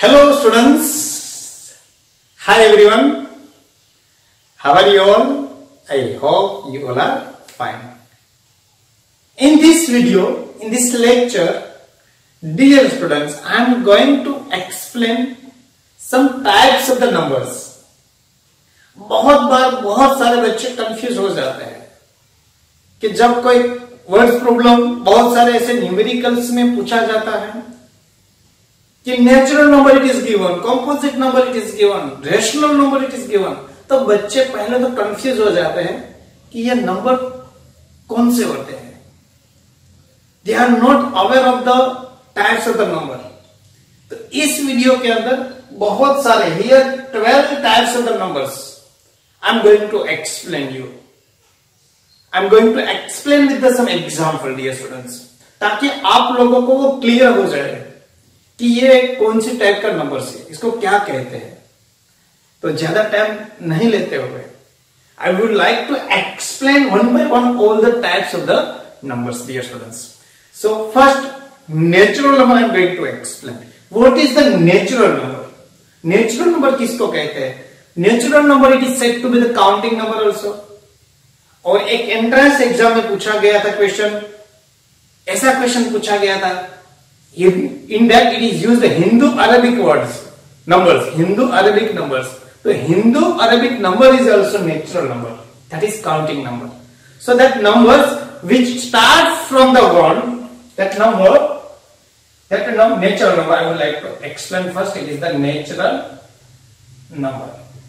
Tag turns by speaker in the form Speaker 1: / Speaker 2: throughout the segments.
Speaker 1: Hello students, hi everyone, how are you all? I hope you all are fine. In this video, in this lecture, dear students, I am going to explain some types of the numbers. बहुत बार बहुत सारे बच्चे confuse हो जाते हैं कि जब कोई वर्ड प्रॉब्लम बहुत सारे ऐसे न्यूमेरिकल्स में पूछा जाता है कि natural number it is given, composite number it is given, rational number it is given, तो बच्चे पहले तो कंफ्यूज हो जाते हैं कि ये नंबर कौन से होते हैं. They are not aware of the types of the number. तो इस वीडियो के अंदर बहुत सारे here 12 types of the numbers I am going to explain you. I am going to explain with some example dear students, ताकि आप लोगों को वो क्लियर हो जाए कि ये कौन सी टाइप का नंबर है, इसको क्या कहते हैं. तो ज्यादा टाइम नहीं लेते हुए I would like to explain one by one all the types of the numbers dear students. So first natural number I am going to explain. What is the natural number? Natural number किसको कहते हैं? Natural number it is said to be the counting number also. और एक entrance exam में पूछा गया था question, ऐसा क्वेश्चन पूछा गया था. In that it is used the Hindu Arabic words, numbers, Hindu Arabic numbers. So Hindu Arabic number is also natural number, that is counting number. So that numbers which start from the 1, that number, natural number I would like to explain first. It is the natural number.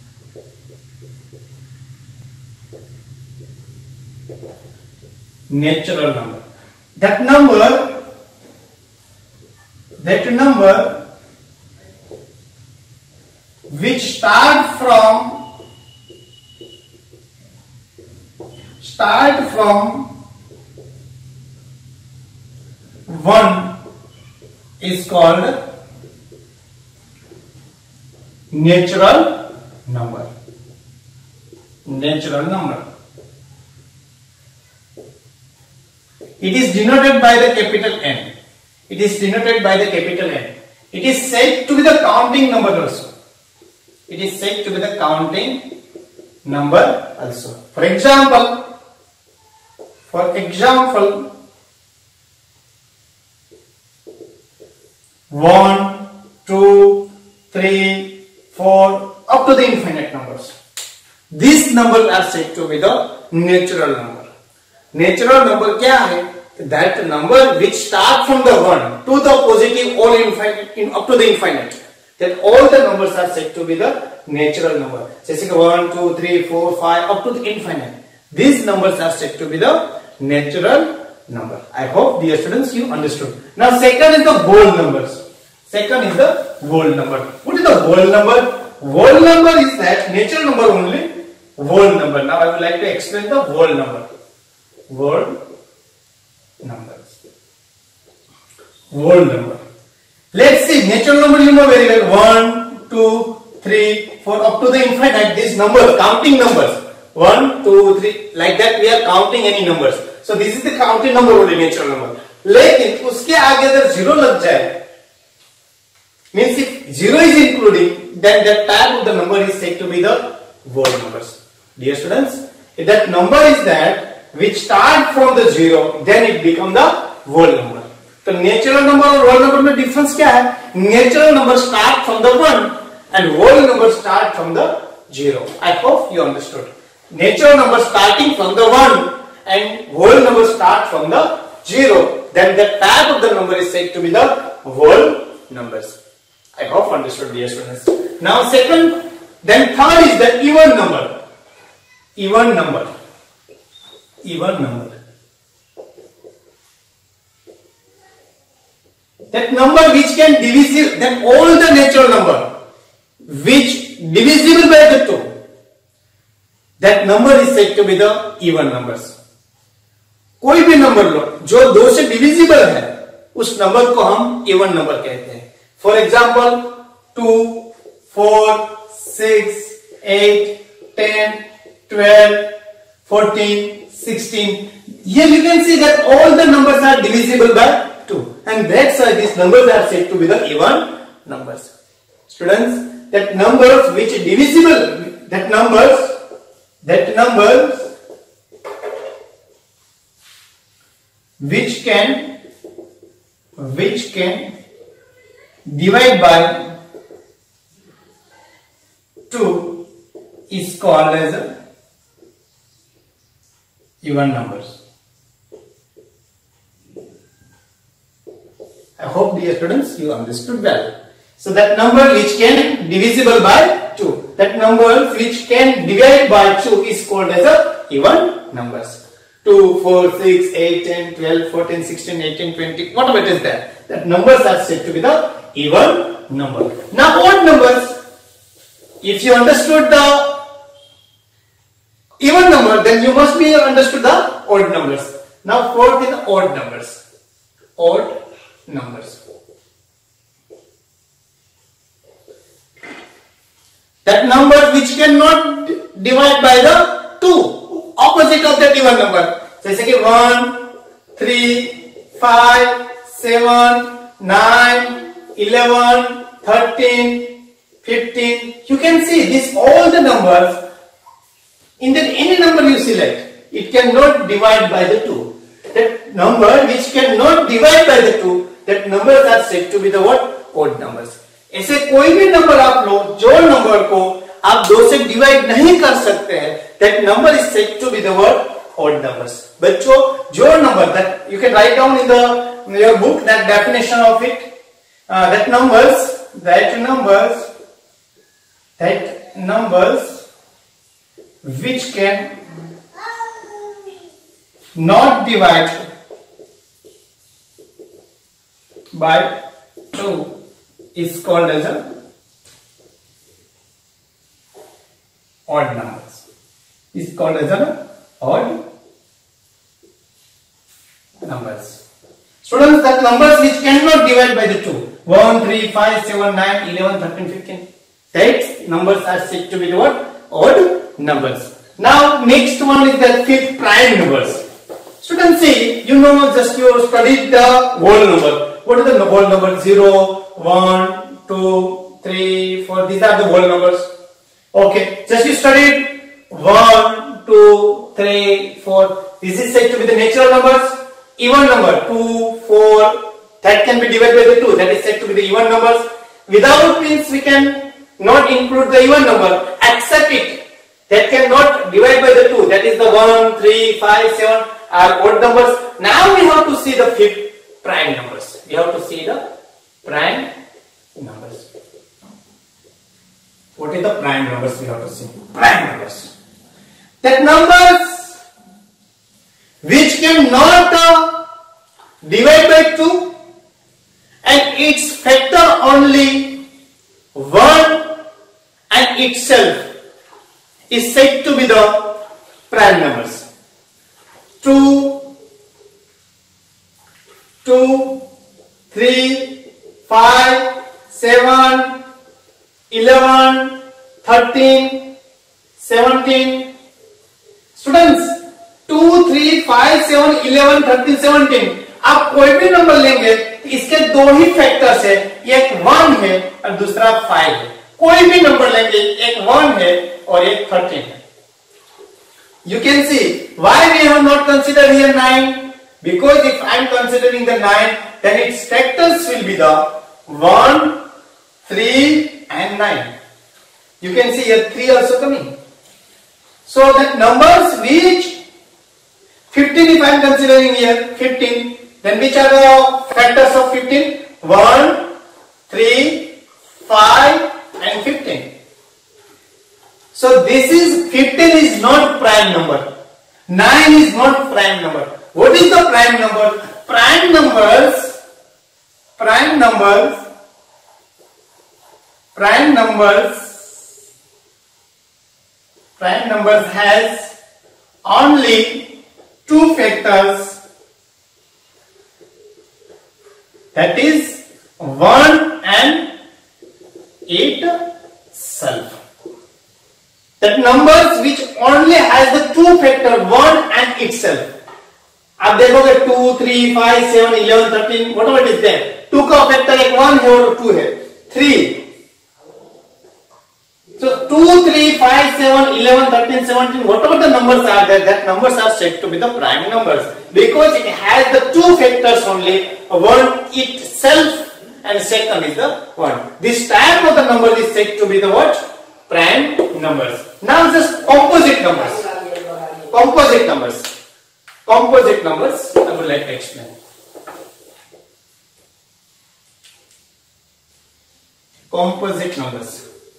Speaker 1: Natural number. That number which start from 1 is called natural number. Natural number. It is denoted by the capital N. It is denoted by the capital N. It is said to be the counting number also. It is said to be the counting number also. For example, 1, 2, 3, 4, up to the infinite numbers. These numbers are said to be the natural number. Natural number क्या है? That number which start from the 1 to the positive all infinite up to the infinite, that all the numbers are said to be the natural number. जैसे कि 1, 2, 3, 4, 5 up to the infinite. These numbers are said to be the natural number. I hope dear students you understood. Now second is the whole numbers. Second is the whole number. What is the whole number? Whole number is that natural number only, whole number. Now I would like to explain the whole number. Whole numbers. Whole number. Let's see natural number, you know very well. 1, 2, 3, 4 up to the infinite. These numbers, counting numbers. 1, 2, 3 like that we are counting any numbers. So this is the counting number only, natural number. लेकिन उसके आगे अगर 0 लग जाए, means if 0 is including, then that type of the number is said to be the whole numbers. Dear students, if that number is that which start from the 0, then it become the whole number. तो natural number और whole number में difference क्या है? Natural number start from the 1 and whole number start from the 0. I hope you understood. Natural number starting from the 1 and whole number start from the 0, then the type of the number is said to be the whole numbers. I hope understood dear students. Now second, then third is the even number. Even number. Even number. That number which can divisible, then all the natural number which divisible by the 2, that number is said to be the even numbers. कोई भी number लो जो 2 से divisible है, उस number को हम even number कहते हैं. For example 2, 4, 6, 8, 10, 12, 14, 16. Here you can see that all the numbers are divisible by 2, and that's why these numbers are said to be the even numbers. Students, that numbers which divisible, that numbers which can divide by 2 is called as even numbers. I hope, dear students, you understood well. So that number which can divisible by 2, that number which can divide by 2 is called as a even numbers. 2, 4, 6, 8, 10, 12, 14, 16, 18, 20, whatever it is there. That numbers are said to be the even number. Now odd numbers, if you understood the even number, then you must be understood the odd numbers. Now fourth is odd numbers. Odd numbers. That number which cannot divide by the 2, opposite of that even number. जैसे कि 1, 3, 5, 7, 9, 11, 13, 15. You can see this all the numbers. In that any number you select, it cannot divide by the 2. That number which cannot divide by the 2, that numbers are said to be the what? Odd numbers. ऐसे कोई भी number आप लो जो number को आप 2 से divide नहीं कर सकते हैं, that number is said to be the word odd numbers. बच्चों, जो number, that you can write down in your book that definition of it. That numbers which can not divide by 2 is called as a odd numbers. Is called as an odd numbers. Students, that numbers which cannot divide by the 2, 1, 3, 5, 7, 9, 11, 13, 15. That numbers are said to be the what? Odd numbers. Now next one is the fifth prime numbers. Students, see, you know, just you studied the whole number. What are the whole numbers? 0, 1, 2, 3, 4. These are the whole numbers. Okay, just you studied 1, 2, 3, 4. This is said to be the natural numbers. Even number 2, 4. That can be divided by the 2. That is said to be the even numbers. Without means we can not include the even number. Accept it. That cannot divide by the 2. That is the 1, 3, 5, 7 are odd numbers. Now we have to see the fifth prime numbers. We have to see the prime numbers. What is the prime numbers? We have to see prime numbers. That numbers which cannot divide by 2 and its factor only 1 and itself is said to be the prime numbers. 2, 3, 5, 7, 11, 13, 17. Students, 2, 3, 5, 7, 11, 13, 17. आप कोई भी number लेंगे इसके दो ही factors है, एक 1 है और दूसरा 5 है. कोई भी नंबर लेंगे एक 1 है और एक 13 है. You can see why we have not considered here 9, because if I am considering the 9, then its factors will be the 1, 3 and 9. You can see here 3 also coming. So that numbers which 15, if I am considering here 15, then which are the factors of 15? 1, 3, 5 and 15. So this is 15 is not prime number. 9 is not prime number. What is the prime number? Prime numbers has only 2 factors, that is 1 and itself. That numbers which only has the 2 factor 1 and itself. आप देखोगे 2, 3, 5, 7, 11, 13 whatever it is there. 2 का factor एक 1 है और 2 है. 3, So 2, 3, 5, 7, 11, 13, 17, whatever the numbers are there, that numbers are said to be the prime numbers because it has the two factors only, one itself and second is the 1. This type of the number is said to be the what? Prime numbers. Now just composite numbers. Composite numbers. Composite numbers I would like to explain. Composite numbers.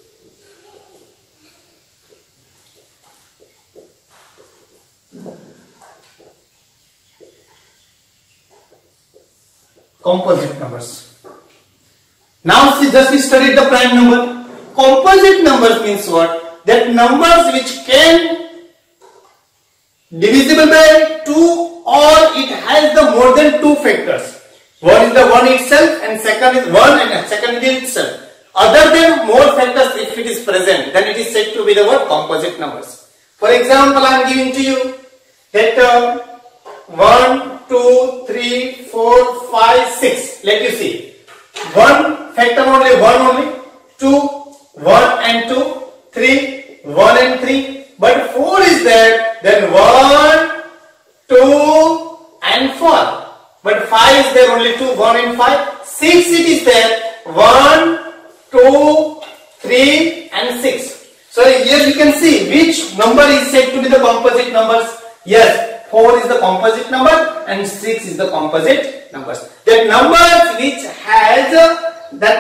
Speaker 1: Composite numbers. Now see, just we studied the prime number. Composite numbers means what? That numbers which can divisible by 2 or it has the more than 2 factors. One is the 1 itself and second is 1 and second is itself. Other than more factors if it is present, then it is said to be the word composite numbers. For example, I am giving to you that 1, 2, 3, 4, 5, 6. Let you see. 1 factor only, 1 only. 2, 1 and 2. 3, 1 and 3. But 4 is there. Then 1, 2 and 4. But 5 is there only 2, 1 and 5. 6 it is there. 1, 2, 3 and 6. So here you can see which number is said to be the composite numbers. Yes. 4 is the composite number and 6 is the composite numbers. That numbers which has that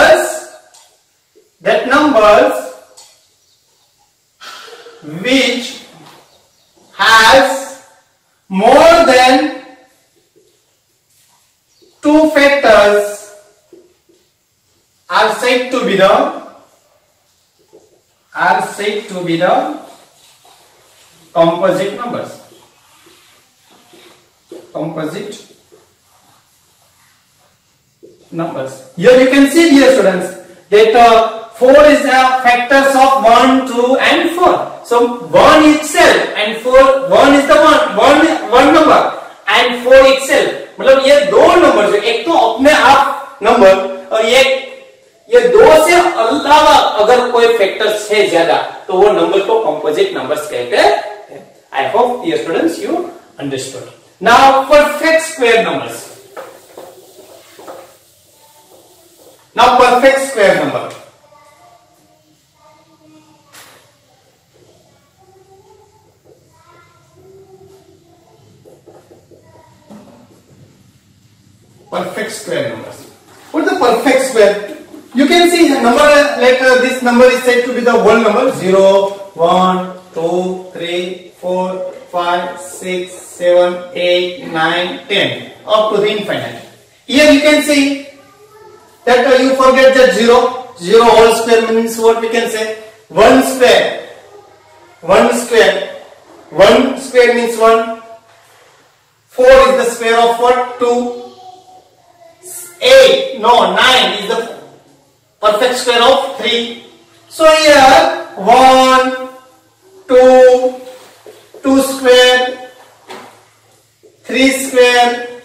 Speaker 1: numbers which has more than 2 factors are said to be the composite numbers. Composite numbers. Here you can see, dear students, that 4 is the factors of 1, 2 and 4. So 1 itself and 4, 1 is the one number and 4 itself. मतलब ये दो number है, एक तो अपने आप number और ये दो से अलावा अगर कोई फैक्टर्स है ज्यादा तो वो नंबर को कंपोजिट नंबर्स कहते हैं. I hope dear students you understood. Now perfect square numbers. Now perfect square number. Perfect square numbers. What is the perfect square? You can see the number like this number is said to be the whole number 0, 1, 2, 3, 4, 5, 6, 7, 8, 9, 10 up to the infinite. Here you can see that you forget that 0. 0 whole square means what we can say? 1 square. 1 square. 1 square means 1. 4 is the square of what? 2. 9 is the perfect square of 3. So here 1, 2, 2 square, 3 square,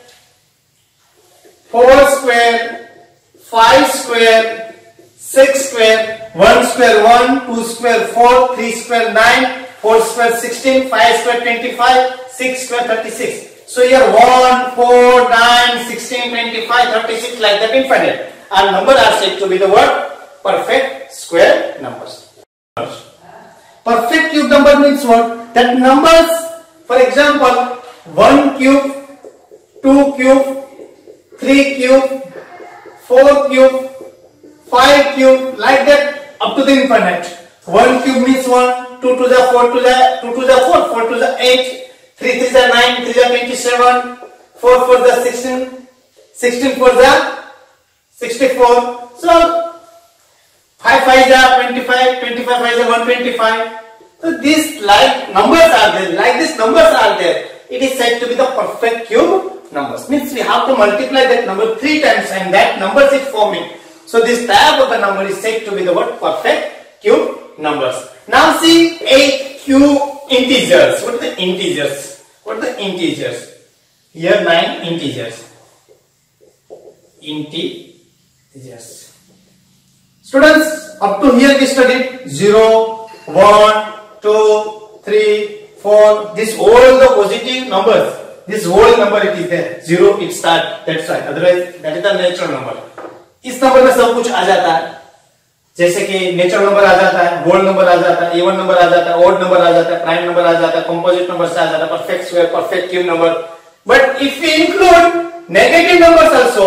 Speaker 1: 4 square, 5 square, 6 square, 1 square 1, 2 square 4, 3 square 9, 4 square 16, 5 square 25, 6 square 36. So here 1, 4, 9, 16, 25, 36 like that infinite. Our numbers are said to be the word perfect square numbers. Perfect cube number means what? That numbers, for example, 1 cube, 2 cube, 3 cube, 4 cube, 5 cube, like that up to the infinite. 1 cube means 1, 2 to the 4 to the 2 to the 4, 4 to the 8, 3 to the 9, 3 to the 27, 4 for the 16, 16 for the 64. So 5 5 is 25, 25 5 is 125. So these like numbers are there, like these numbers are there. It is said to be the perfect cube numbers. Means we have to multiply that number 3 times and that number is forming. So this type of the number is said to be the word perfect cube numbers. Now see 8 cube integers. What are the integers? What are the integers? Here 9 integers. Integers. Students, Up to here we studied 0, 1, 2, 3, 4. This all the positive numbers. This whole number it is there. 0 it start. That's why. Otherwise that is the natural number. इस number में सब कुछ आ जाता है. जैसे कि natural number आ जाता है, होल नंबर आ जाता है, इवन नंबर आ जाता है, ऑड नंबर आ जाता है, प्राइम नंबर आ जाता है, कंपोजिट नंबर से आ जाता है, perfect square, perfect cube number. But if we include negative numbers also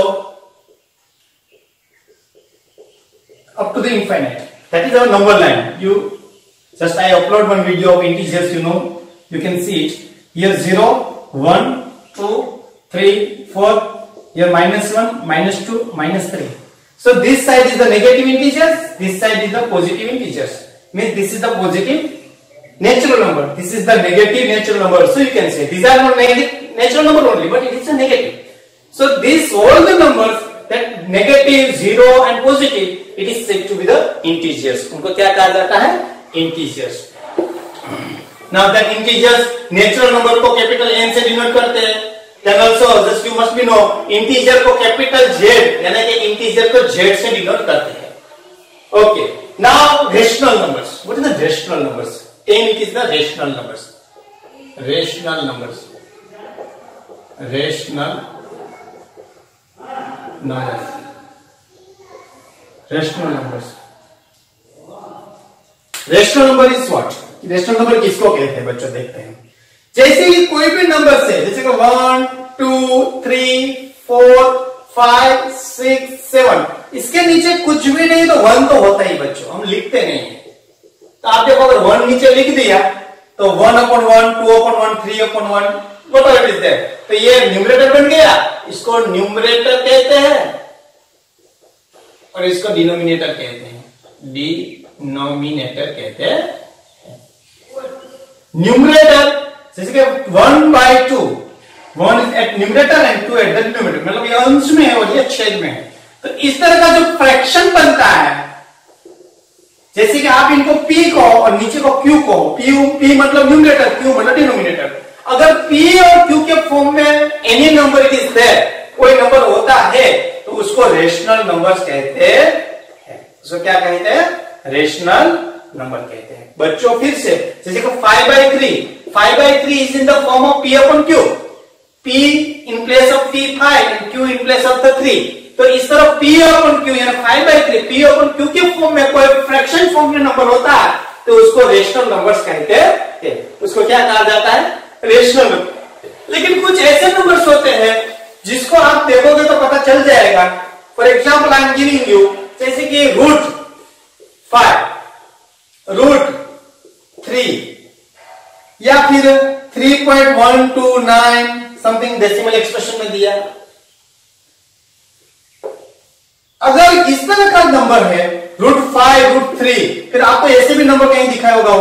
Speaker 1: up to the infinite, that is our number line. You just I upload one video of integers, you can see it here. 0, 1, 2, 3, 4, here -1, -2, -3. So this side is the negative integers, this side is the positive integers. Means this is the positive natural number, this is the negative natural number. So you can say these are not negative natural number only, but it is a negative. So these all the numbers that negative, 0 and positive, it is said to be the integers. उनको क्या कहा जाता है? Integers. Now that integers natural number को capital N से denote करते हैं. Then also just you must be know integer को capital Z यानी कि integer को Z से denote करते हैं. Okay. Now rational numbers. What is the rational numbers? 10 it is the rational numbers. Rational numbers. Rational numbers. Rational numbers. Rational number is what? Rational number किसको कहते हैं बच्चों? देखते हैं. जैसे कि कोई भी नंबर से, जैसे कि 1, 2, 3, 4, 5, 6, 7, इसके नीचे कुछ भी नहीं तो 1 तो होता ही बच्चों, हम लिखते नहीं है. तो आप देखो अगर 1 नीचे लिख दिया तो 1/1, 2/1, 3/1, whatever it is there. तो ये न्यूमरेटर बन गया, इसको न्यूमरेटर कहते हैं और इसको डिनोमिनेटर कहते हैं. डिनोमिनेटर कहते हैं. न्यूमरेटर जैसे कि 1/2, 1 is at numerator and 2 at the denominator, मतलब ये अंश में है और ये छेद में है. तो इस तरह का जो फ्रैक्शन बनता है, जैसे कि आप इनको p कहो और नीचे को q कहो. p मतलब न्यूमरेटर, q मतलब डिनोमिनेटर. अगर p और q के फॉर्म में any number it is there, कोई नंबर होता है तो उसको रेशनल नंबर्स कहते हैं. उसको क्या कहते हैं? रेशनल नंबर कहते हैं. बच्चों फिर से जैसे कि 5/3 is in the form of p/q. p in place of p 5 and q in place of the 3. तो इस तरह p/q यानी 5/3 p/q के फॉर्म में कोई फ्रैक्शन फॉर्म में नंबर होता है तो उसको रेशनल नंबर्स कहते हैं. उसको क्या कहा जाता है? Rational number. लेकिन कुछ ऐसे नंबर्स होते हैं जिसको आप देखोगे तो पता चल जाएगा. For example I am giving you, जैसे कि √5, √3 या फिर 3.129 समथिंग डेसिमल एक्सप्रेशन में दिया. अगर इस तरह का नंबर है √5, √3, फिर आपको ऐसे भी नंबर कहीं दिखाया होगा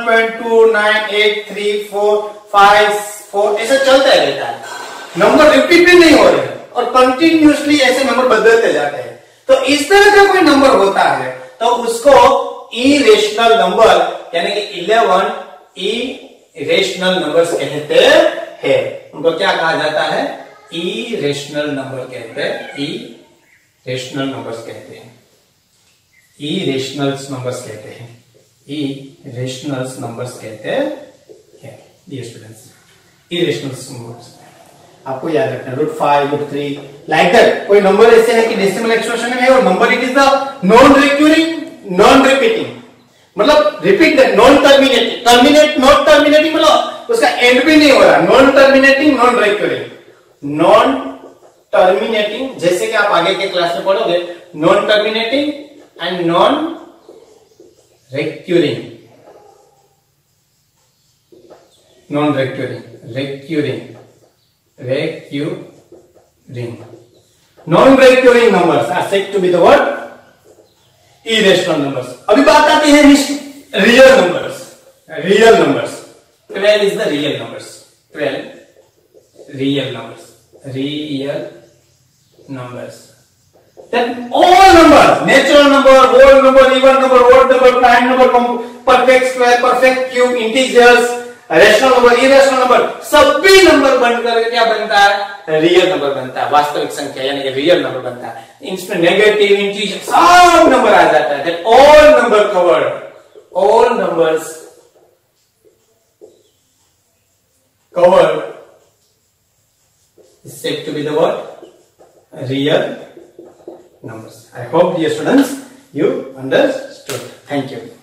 Speaker 1: 1.2983455 ऐसा चलता रहता है. नंबर रिपीट भी नहीं हो रहे और कंटिन्यूअसली ऐसे नंबर बदलते जाते हैं. तो इस तरह का कोई नंबर होता है तो उसको इरेशनल नंबर यानी कि 11 इरेशनल नंबर्स कहते हैं. उनको क्या कहा जाता है? इरेशनल नंबर कहते हैं. इरेशनल नंबर्स कहते हैं. इरेशनल्स नंबर्स कहते हैं. इरेशनल्स नंबर्स कहते हैं. डियर स्टूडेंट्स, इरेशनल्स नंबर्स आपको याद रखना है. √5, √3 लाइक दैट. कोई नंबर ऐसे है कि डेसिमल एक्सप्रेशन में है और number it is the non recurring, non repeating, मतलब repeat that, non terminating. Terminate, not terminating मतलब उसका एंड भी नहीं हो रहा. Non terminating, non recurring. Non terminating जैसे कि आप आगे के क्लास में पढ़ोगे, non terminating and non recurring. Non recurring, recurring, recurring. Non-recurring numbers are said to be the word irrational numbers. अभी बात आती है real numbers. Real numbers. 12 is the real numbers. 12 real numbers. Real numbers. Then all numbers, natural number, whole number, even number, odd number, prime number, perfect square, perfect cube, integers, rational number, irrational number, सभी number बनकर क्या बनता है? Real number बनता है, वास्तविक संख्या यानी कि रियल नंबर बनता है। इसमें नेगेटिव, इंटीजर सब नंबर आ जाता है। That all number covered, all numbers covered is said to be the what? Real numbers. I hope, dear students, you understood. Thank you.